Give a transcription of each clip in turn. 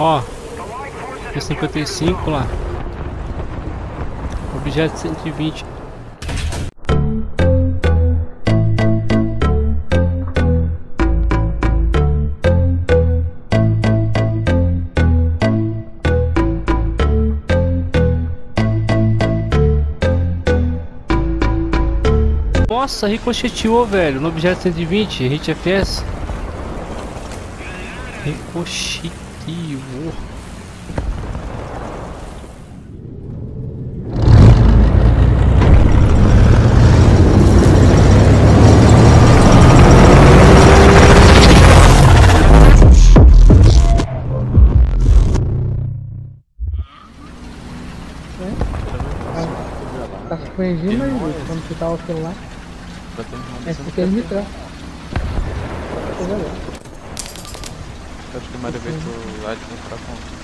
Ó, tem 55 lá. Objeto 120. Nossa, ricocheteou, velho, no objeto 120, hit FPS. Ricocheteou. Tá surpreendido, mas quando você tá o celular. É porque ele me traz. Acho que o Mario veio pro Adson pra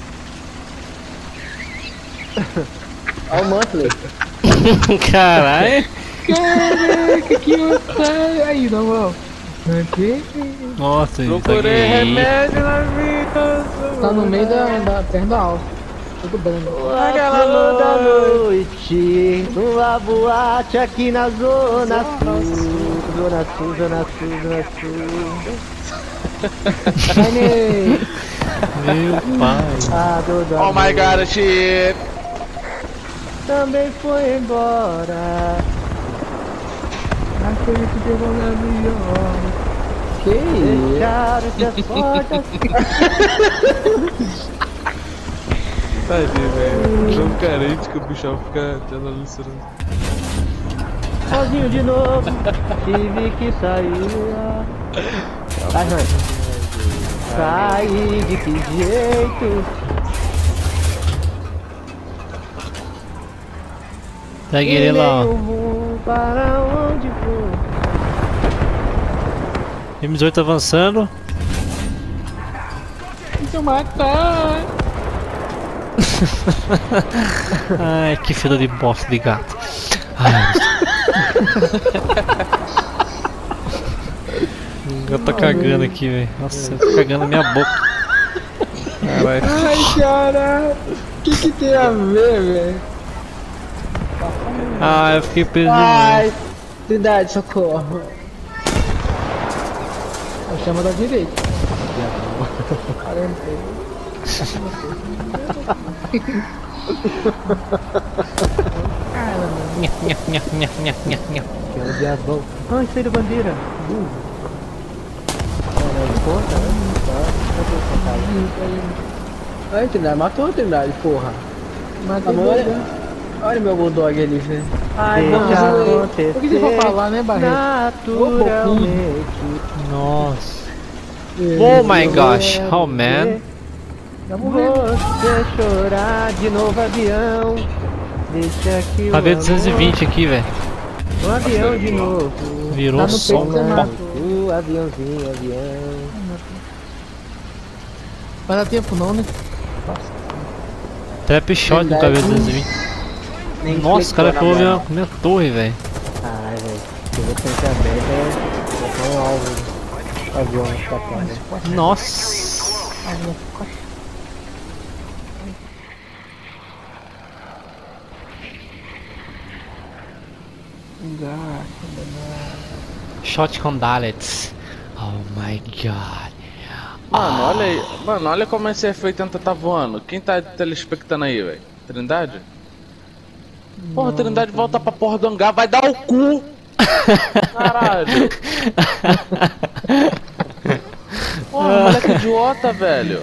conta. Olha o Monthly. Caralho. Caraca, que otário. Aí, na mão. Nossa, isso Procurei aqui. remédio na vida. Tá no meio da perna da alça. Tudo branco. Aquela Da noite, numa boate aqui na Zona Sul. Zona Sul, Zona Sul, Zona Sul. Meu pai. A dor da Oh my noite god, shit. também foi embora. Aquele que pegou na melhor. Que isso? Deixaram-se as portas. Tadinho, velho. Jogo carente que o bichão fica tendo alucinando. Sozinho de novo, tive que sair. Vai, João. Sair de que jeito? Segue ele lá, ó. Rumo para onde for? M18 avançando. Deixa eu matar. Ai, que filho de bosta de gato. Ai, o gato tá cagando aqui, velho. Nossa, tá cagando na minha boca. Caralho. Ai, cara. O que tem a ver, velho? Ah, eu fiquei preso. Ai, Trindade, socorro. Eu chamo da direita. Que é o diabão. Ai, sai da bandeira. Ai, Trindade, matou a Trindade, porra. Matei olha meu bulldog ali, velho. Ai, Não, deixa o que você for falar, né, Barreto? naturalmente. Nossa. Oh my gosh. Oh man. Você chorar de novo, avião. Deixa que Tá vendo 220 aqui, velho. o avião de novo. Virou Tá no som. peito, você Pó. mata. O aviãozinho, avião. Vai dar tempo não, né? Trap shot no cabelo 220. Nossa, o cara pulou minha torre, velho. Ai, velho. Se eu vou tentar aberta, é um alvo. Avião escapando. Nossa. Shot com Dalets. Oh my god. Mano, olha aí. Mano, olha como esse F80 tá voando. Quem tá telespectando aí, velho? Trindade? Porra, Trindade volta pra porra do hangar, vai dar o cu! Caralho! Porra, moleque idiota, velho!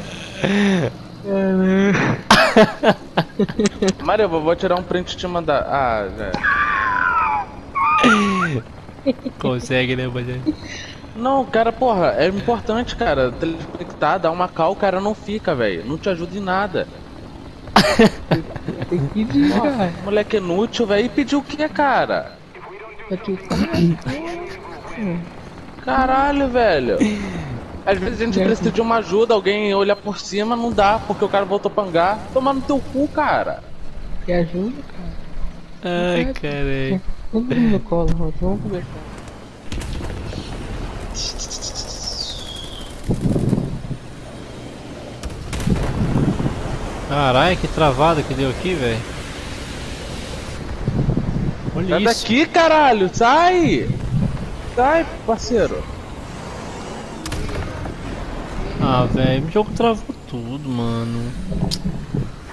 Maria, eu vou tirar um print e te mandar. Ah, velho. Consegue, né, Bajé? Não, cara, porra, é importante, cara. Telespectar, dar uma cal, o cara não fica, velho. Não te ajuda em nada. Tem que ir, cara. Moleque inútil, velho. E pediu o que, cara? Caralho, velho. Às vezes a gente precisa de uma ajuda, alguém olhar por cima, não dá, porque o cara voltou pra hangar. Toma no teu cu, cara. Quer ajuda, cara? Ai, caralho. Vamos no colo, Rosa. Vamos conversar. Caralho, que travada que deu aqui, velho. Olha Sai isso. daqui, caralho! Sai! Sai, parceiro! Ah, velho, o jogo travou tudo, mano.